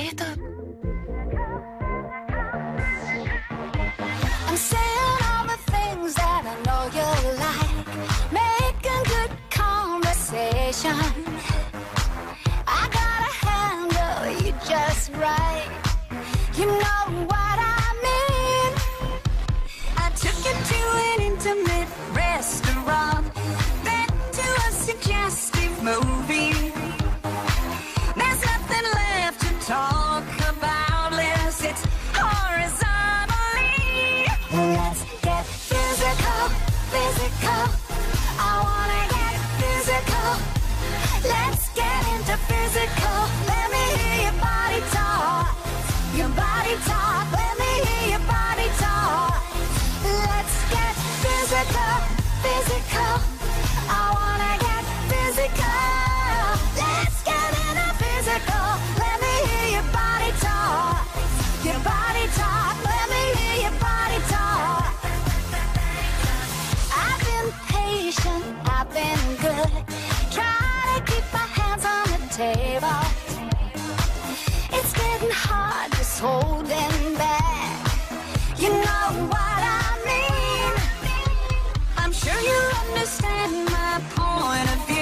Esto... I'm saying all the things that I know you like, making good conversation. I gotta handle you just right. You know what I mean. I took you to an intimate restaurant, then to a suggestive movie. There's nothing left to talk about, let's it's horizontally. Let's get physical, physical. I wanna get physical. Let's get into physical. Let me hear your body talk. Your body talk. Let me hear your body talk. Let's get physical, physical. I wanna get physical. Let's get into physical. Let me hear your body talk. Your body talk. Let me hear your body talk. I've been patient. I've been good. Try to keep my hands on the table. It's getting hard just holding back. You know what I mean. I'm sure you understand my point of view.